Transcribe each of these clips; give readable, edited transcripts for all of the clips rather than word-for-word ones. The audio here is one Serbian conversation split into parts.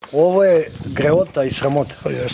ovo je greota i sramota.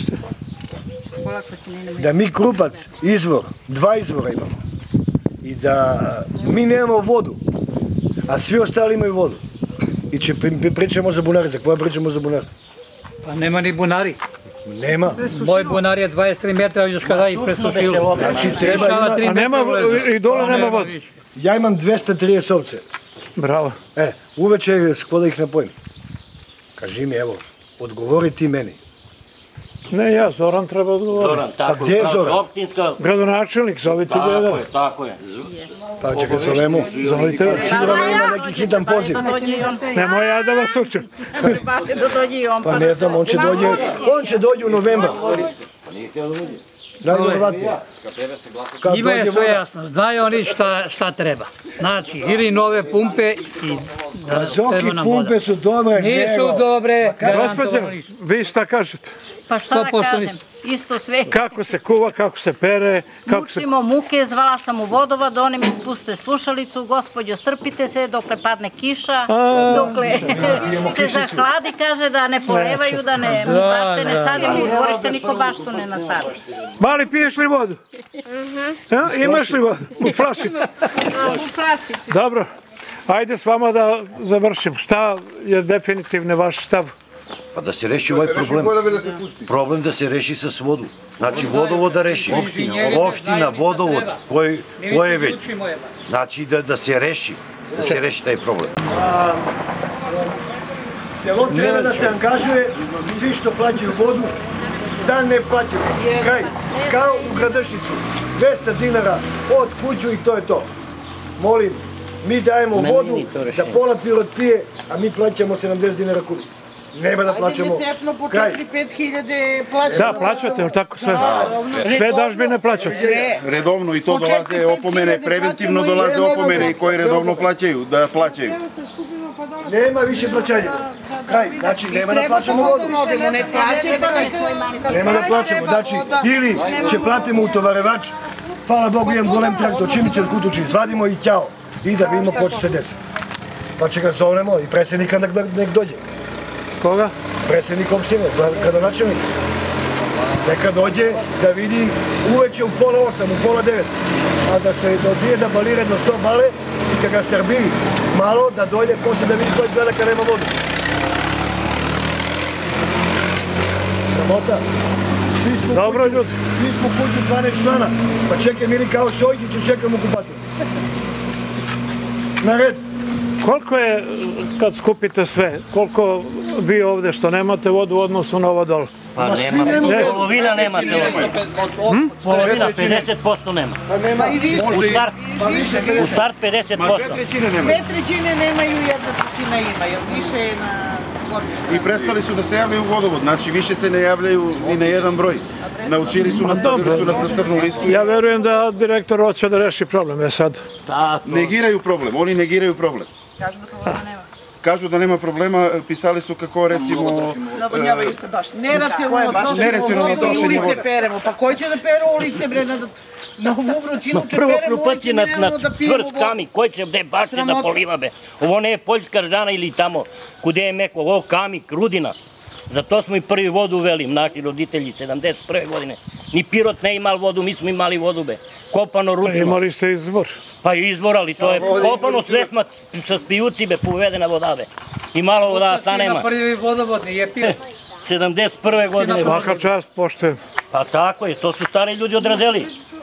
Da mi Krupac, izvor, 2 izvora imamo. I da mi nemamo vodu, a svi ostali imaju vodu. I pričamo za bunare, za koja pričamo za bunare? Pa nema ni bunari. Nema. Moj bunar je 23 metra, vidiš kada i presušilo. Znači treba ima... A nema, i dole nema vodu. Ja imam 230 ovce. Bravo. Uveče da ih napojim. Kaži mi, evo, odgovori ti meni. Ne, ja, Zoran treba odgovoriti. Zoran, tako. Gdje je Zoran? Gradonačelnik, zovite ga jedan. Tako je. Pa će ga zovemo. Zovite ga. Sigurno ima neki hitan poziv. Nemoj ja da vas učem. Pa ne znam, on će dođi u novembru. Najvjerovatnije. Njima je sve jasno, znaju oni šta treba. Znači, ili nove pumpe i Zoki pumpe su dobre. Nisu dobre. Gospodin, vi šta kažete? Pa šta da kažem, isto sve. Kako se kuva, kako se pere? Mučimo muke, zvala sam u vodovod, oni mi spuste slušalicu, gospođo strpite se dokle padne kiša, dokle se zahladi, kaže da ne polevaju, da ne bašte ne sadimo, u dvorište niko baštu ne nasadi. Mali, piješ li vodu? Imaš li vodu? U flašici? U flašici. Dobro, ajde s vama da završim. Šta je definitivno vaš stav? Pa da se reši ovaj problem. Problem da se reši sa vodu. Znači vodovod da reši. Opština, vodovod, koje je već. Znači da se reši. Da se reši taj problem. Selo treba da se angažuje, svi što plaćaju vodu, da ne plaćaju. Kao u Gradašnicu, 200 dinara od kuću i to je to. Molim, mi dajemo vodu da pola pilot pije, a mi plaćamo 70 dinara kubik. Nema da plaćamo. Ajde mesečno po 4-5 hiljade plaćamo. Da, plaćate, tako sve. Sve dažbine plaćate. Redovno i to dolaze opomene, preventivno dolaze opomene i koji redovno plaćaju, da plaćaju. Nema više plaćanja. Znači nema da plaćamo vodu. Nema da plaćamo, znači ili će platimo utovarevač, hvala Bogu imam golem traktor, čim će kutući izvadimo i ćao. I da vidimo ko će se desiti. Pa će ga zovnemo i predsjednika nek dođe. Koga? Predsjednik opštine, gradonačelnik. Neka dođe da vidi uveče u pola 8, u pola 9. A da se dodije da balira do 100 bale i kad ga srbi malo da dođe posle da vidi ko izgleda kad nema vodu. Sramota. Dobro ljudi. Mi smo kući 12 člana, pa čekaj mi kao Šojkić i čekamo kupatel. Na red. Koliko je, kad skupite sve, koliko vi ovdje što nemate vodu u odnosu na ovo dole? Pa nema, polovina nema se vodu. Polovina, 50% nema. U start 50%. 2/3 nemaju, 1/3 ima, jer više je na gornje. I prestali su da se javljaju u vodovod, znači više se ne javljaju ni na jedan broj. Naučili su nas, stavili su nas na crnu listu. Ja verujem da direktor hoće da reši problem, je sad. Negiraju problem, oni negiraju problem. Kažu da problema nema. Kažu da nema problema, pisali su kako recimo... Navodnjavaju se baš. Neracionalno trošimo vodu i ulice peremo. Pa koji će da peru ulice, bre, na ovu vrućinu te peremo ulice, mi nemamo da pijemo vodu. Tvrd kami, koji će gde bašte da poliva, be. Ovo ne je Poljska Ržana ili tamo, kude je meko, ovo kamik, rudina. Zato smo i prvi vodu uveli, naši roditelji, 71. godine. Ni Pirot ne imali vodu, mi smo imali vodu, be. Kopano ručno. Imali ste izvor. Pa izvor, ali to je kopano sve sa spijuci, be, povedena voda, be. I malo voda, sa nema. Prvi vodovod nije Pirot. 71. godine. Svaka čast, poštujem. Pa tako je, to su stari ljudi odradili.